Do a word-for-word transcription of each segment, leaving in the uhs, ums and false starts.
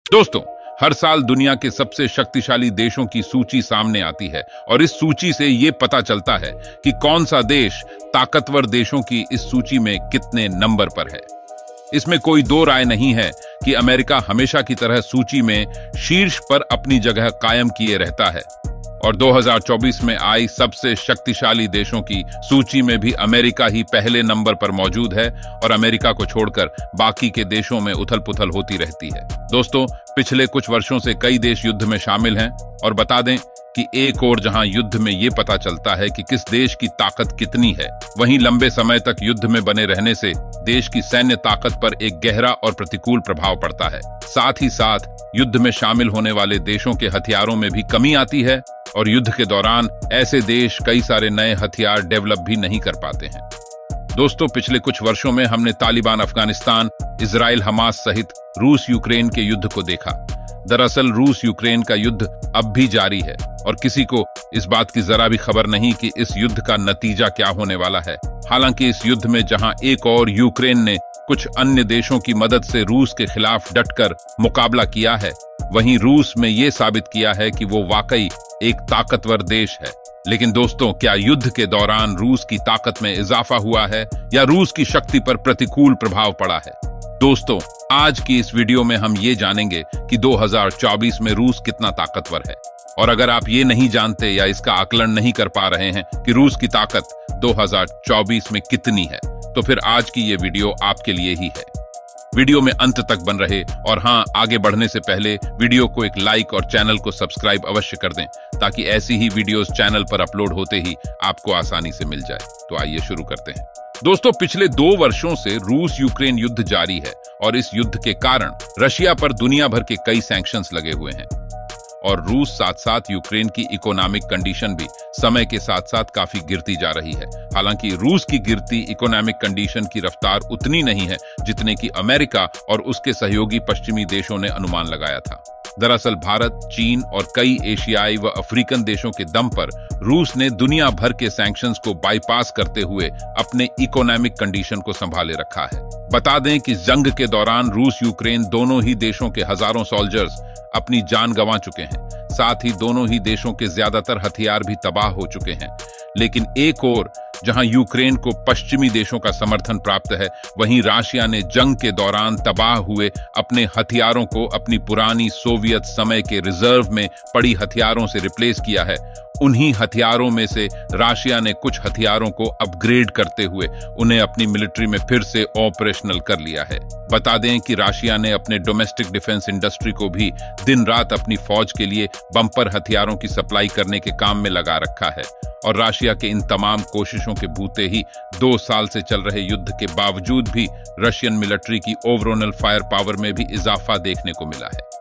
दोस्तों, हर साल दुनिया के सबसे शक्तिशाली देशों की सूची सामने आती है और इस सूची से यह पता चलता है कि कौन सा देश ताकतवर देशों की इस सूची में कितने नंबर पर है। इसमें कोई दो राय नहीं है कि अमेरिका हमेशा की तरह सूची में शीर्ष पर अपनी जगह कायम किए रहता है और दो हज़ार चौबीस में आई सबसे शक्तिशाली देशों की सूची में भी अमेरिका ही पहले नंबर पर मौजूद है और अमेरिका को छोड़कर बाकी के देशों में उथल-पुथल होती रहती है। दोस्तों, पिछले कुछ वर्षों से कई देश युद्ध में शामिल हैं और बता दें कि एक ओर जहां युद्ध में यह पता चलता है कि किस देश की ताकत कितनी है, वहीं लंबे समय तक युद्ध में बने रहने से देश की सैन्य ताकत पर एक गहरा और प्रतिकूल प्रभाव पड़ता है। साथ ही साथ युद्ध में शामिल होने वाले देशों के हथियारों में भी कमी आती है और युद्ध के दौरान ऐसे देश कई सारे नए हथियार डेवलप भी नहीं कर पाते हैं। दोस्तों, पिछले कुछ वर्षों में हमने तालिबान अफगानिस्तान, इजराइल हमास सहित रूस यूक्रेन के युद्ध को देखा। दरअसल रूस यूक्रेन का युद्ध अब भी जारी है और किसी को इस बात की जरा भी खबर नहीं कि इस युद्ध का नतीजा क्या होने वाला है। हालांकि इस युद्ध में जहां एक और यूक्रेन ने कुछ अन्य देशों की मदद से रूस के खिलाफ डटकर मुकाबला किया है, वहीं रूस में यह साबित किया है कि वो वाकई एक ताकतवर देश है। लेकिन दोस्तों, क्या युद्ध के दौरान रूस की ताकत में इजाफा हुआ है या रूस की शक्ति पर प्रतिकूल प्रभाव पड़ा है? दोस्तों, आज की इस वीडियो में हम ये जानेंगे कि दो हज़ार चौबीस में रूस कितना ताकतवर है। और अगर आप ये नहीं जानते या इसका आकलन नहीं कर पा रहे हैं कि रूस की ताकत दो हज़ार चौबीस में कितनी है, तो फिर आज की ये वीडियो आपके लिए ही है। वीडियो में अंत तक बन रहे और हाँ, आगे बढ़ने से पहले वीडियो को एक लाइक और चैनल को सब्सक्राइब अवश्य कर दें ताकि ऐसी ही वीडियोस चैनल पर अपलोड होते ही आपको आसानी से मिल जाए। तो आइए शुरू करते हैं। दोस्तों, पिछले दो वर्षों से रूस यूक्रेन युद्ध जारी है और इस युद्ध के कारण रशिया पर दुनिया भर के कई सैंक्शंस लगे हुए हैं और रूस साथ साथ यूक्रेन की इकोनॉमिक कंडीशन भी समय के साथ साथ काफी गिरती जा रही है। हालांकि रूस की गिरती इकोनॉमिक कंडीशन की रफ्तार उतनी नहीं है जितने कि अमेरिका और उसके सहयोगी पश्चिमी देशों ने अनुमान लगाया था। दरअसल भारत, चीन और कई एशियाई व अफ्रीकन देशों के दम पर रूस ने दुनिया भर के सैंक्शंस को बाईपास करते हुए अपने इकोनॉमिक कंडीशन को संभाले रखा है। बता दें कि जंग के दौरान रूस यूक्रेन दोनों ही देशों के हजारों सोल्जर्स अपनी जान गंवा चुके हैं। साथ ही दोनों ही देशों के ज्यादातर हथियार भी तबाह हो चुके हैं। लेकिन एक ओर जहां यूक्रेन को पश्चिमी देशों का समर्थन प्राप्त है, वहीं रशिया ने जंग के दौरान तबाह हुए अपने हथियारों को अपनी पुरानी सोवियत समय के रिजर्व में पड़ी हथियारों से रिप्लेस किया है। उन्हीं हथियारों में से रशिया ने कुछ हथियारों को अपग्रेड करते हुए उन्हें अपनी मिलिट्री में फिर से ऑपरेशनल कर लिया है। बता दें कि रशिया ने अपने डोमेस्टिक डिफेंस इंडस्ट्री को भी दिन रात अपनी फौज के लिए बम्पर हथियारों की सप्लाई करने के काम में लगा रखा है और रशिया के इन तमाम कोशिशों के बूते ही दो साल से चल रहे युद्ध के बावजूद भी रशियन मिलिट्री की ओवरऑल फायर पावर में भी इजाफा देखने को मिला है।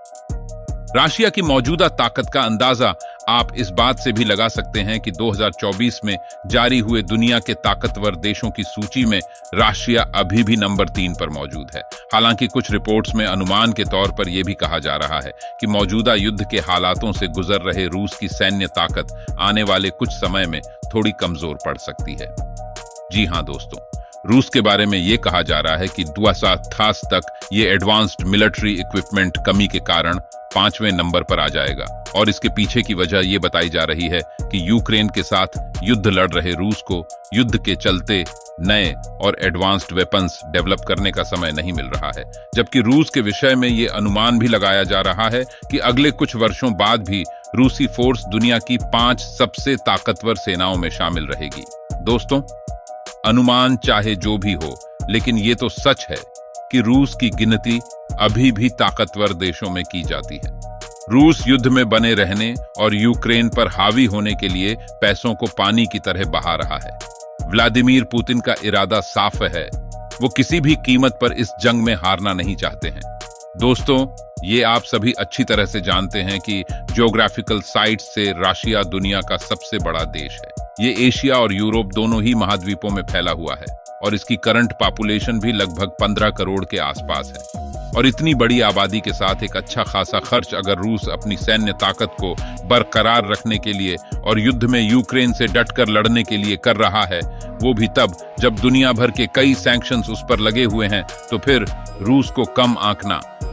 रशिया की मौजूदा ताकत का अंदाजा आप इस बात से भी लगा सकते हैं कि दो हज़ार चौबीस में जारी हुए दुनिया के ताकतवर देशों की सूची में रशिया अभी भी नंबर तीन पर मौजूद है। हालांकि कुछ रिपोर्ट्स में अनुमान के तौर पर यह भी कहा जा रहा है कि मौजूदा युद्ध के हालातों से गुजर रहे रूस की सैन्य ताकत आने वाले कुछ समय में थोड़ी कमजोर पड़ सकती है। जी हां दोस्तों, रूस के बारे में यह कहा जा रहा है कि दो हज़ार अट्ठाईस तक ये एडवांस्ड मिलिट्री इक्विपमेंट कमी के कारण पांचवें नंबर पर आ जाएगा और इसके पीछे की वजह यह बताई जा रही है कि यूक्रेन के साथ युद्ध लड़ रहे रूस को युद्ध के चलते नए और एडवांस्ड वेपन्स डेवलप करने का समय नहीं मिल रहा है। जबकि रूस के विषय में यह अनुमान भी लगाया जा रहा है कि अगले कुछ वर्षों बाद भी रूसी फोर्स दुनिया की पांच सबसे ताकतवर सेनाओं में शामिल रहेगी। दोस्तों, अनुमान चाहे जो भी हो, लेकिन ये तो सच है कि रूस की गिनती अभी भी ताकतवर देशों में की जाती है। रूस युद्ध में बने रहने और यूक्रेन पर हावी होने के लिए पैसों को पानी की तरह बहा रहा है। व्लादिमीर पुतिन का इरादा साफ है, वो किसी भी कीमत पर इस जंग में हारना नहीं चाहते हैं। दोस्तों, ये आप सभी अच्छी तरह से जानते हैं कि ज्योग्राफिकल साइट से रशिया दुनिया का सबसे बड़ा देश है। ये एशिया और यूरोप दोनों ही महाद्वीपों में फैला हुआ है और इसकी करंट पॉपुलेशन भी लगभग पंद्रह करोड़ के आसपास है। और इतनी बड़ी आबादी के साथ एक अच्छा खासा खर्च अगर रूस अपनी सैन्य ताकत को बरकरार रखने के लिए और युद्ध में यूक्रेन से डटकर लड़ने के लिए कर रहा है, वो भी तब जब दुनिया भर के कई सैंक्शंस उस पर लगे हुए हैं, तो फिर रूस को कम आंकना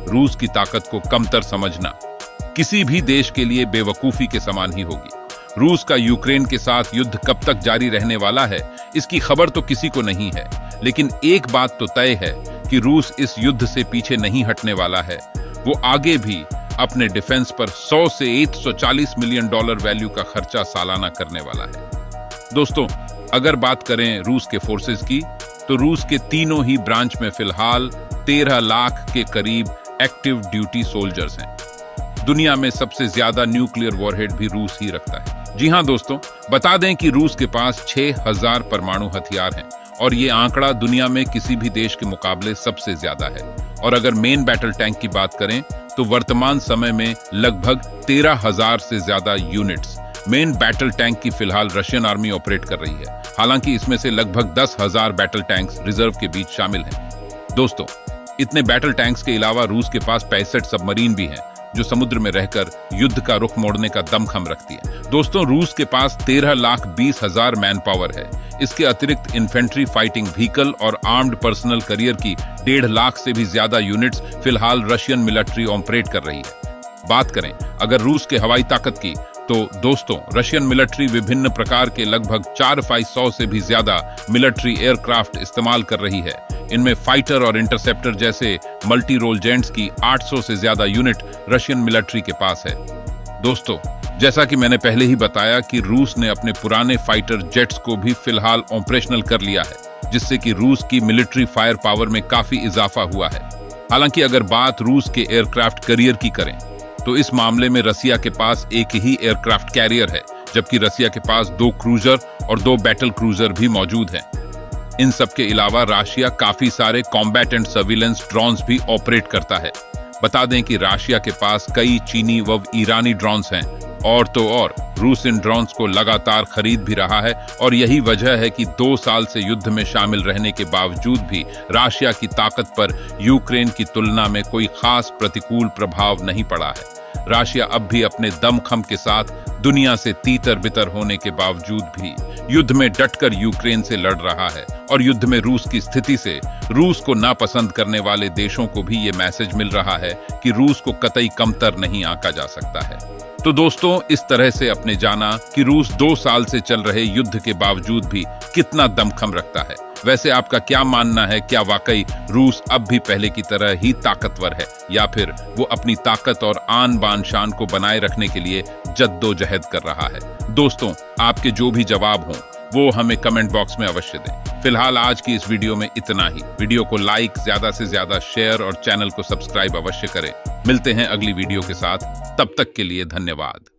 रूस की ताकत को कमतर समझना किसी भी देश के लिए बेवकूफी के समान ही होगी। रूस का यूक्रेन के साथ युद्ध कब तक जारी रहने वाला है, इसकी खबर तो किसी को नहीं है, लेकिन एक बात तो तय है कि रूस इस युद्ध से पीछे नहीं हटने वाला है। वो आगे भी अपने डिफेंस पर सौ से एक सौ चालीस मिलियन डॉलर वैल्यू का खर्चा सालाना करने वाला है। दोस्तों, अगर बात करें रूस के फोर्सेस की, तो रूस के तीनों ही ब्रांच में फिलहाल तेरह लाख के करीब एक्टिव ड्यूटी सोल्जर्स हैं। दुनिया में सबसे ज्यादा न्यूक्लियर वॉरहेड भी रूस ही रखता है। जी हां दोस्तों, बता दें कि रूस के पास छह हज़ार परमाणु हथियार हैं और ये आंकड़ा दुनिया में किसी भी देश के मुकाबले सबसे ज्यादा है। और अगर मेन बैटल टैंक की बात करें तो वर्तमान समय में लगभग तेरह हज़ार से ज्यादा यूनिट्स मेन बैटल टैंक की फिलहाल रशियन आर्मी ऑपरेट कर रही है। हालांकि इसमें से लगभग दस हज़ार बैटल टैंक्स रिजर्व के बीच शामिल हैं। दोस्तों, इतने बैटल टैंक्स के अलावा रूस के पास पैंसठ सबमरीन भी हैं जो समुद्र में रहकर युद्ध का रुख मोड़ने का दमखम रखती है। दोस्तों, रूस के पास तेरह लाख बीस हजार मैन पावर है। इसके अतिरिक्त इन्फेंट्री फाइटिंग व्हीकल और आर्म्ड पर्सनल करियर की डेढ़ लाख से भी ज्यादा यूनिट्स फिलहाल रशियन मिलिट्री ऑपरेट कर रही है। बात करें अगर रूस के हवाई ताकत की, तो दोस्तों रशियन मिलिट्री विभिन्न प्रकार के लगभग चार सौ से भी ज्यादा मिलिट्री एयरक्राफ्ट इस्तेमाल कर रही है। इनमें फाइटर और इंटरसेप्टर जैसे मल्टी रोल जेट्स की आठ सौ से ज्यादा यूनिट रशियन मिलिट्री के पास है। दोस्तों, जैसा कि मैंने पहले ही बताया कि रूस ने अपने पुराने फाइटर जेट्स को भी फिलहाल ऑपरेशनल कर लिया है, जिससे कि रूस की मिलिट्री फायर पावर में काफी इजाफा हुआ है। हालांकि अगर बात रूस के एयरक्राफ्ट करियर की करें तो इस मामले में रसिया के पास एक ही एयरक्राफ्ट कैरियर है, जबकि रसिया के पास दो क्रूजर और दो बैटल क्रूजर भी मौजूद हैं। इन सब के अलावा रशिया काफी सारे कॉम्बैट एंड सर्विलेंस ड्रोन्स भी ऑपरेट करता है। बता दें कि रशिया के पास कई चीनी व ईरानी ड्रोन्स हैं, और तो और रूस इन ड्रोन्स को लगातार खरीद भी रहा है। और यही वजह है कि दो साल से युद्ध में शामिल रहने के बावजूद भी रशिया की ताकत पर यूक्रेन की तुलना में कोई खास प्रतिकूल प्रभाव नहीं पड़ा है। रशिया अब भी अपने दमखम के साथ दुनिया से तीतर बितर होने के बावजूद भी युद्ध में डटकर यूक्रेन से लड़ रहा है। और युद्ध में रूस की स्थिति से रूस को नापसंद करने वाले देशों को भी ये मैसेज मिल रहा है कि रूस को कतई कमतर नहीं आंका जा सकता है। तो दोस्तों, इस तरह से आपने जाना कि रूस दो साल से चल रहे युद्ध के बावजूद भी कितना दमखम रखता है। वैसे आपका क्या मानना है? क्या वाकई रूस अब भी पहले की तरह ही ताकतवर है, या फिर वो अपनी ताकत और आन बान शान को बनाए रखने के लिए जद्दोजहद कर रहा है? दोस्तों, आपके जो भी जवाब हों वो हमें कमेंट बॉक्स में अवश्य दें। फिलहाल आज की इस वीडियो में इतना ही। वीडियो को लाइक, ज्यादा से ज्यादा शेयर और चैनल को सब्सक्राइब अवश्य करें। मिलते हैं अगली वीडियो के साथ, तब तक के लिए धन्यवाद।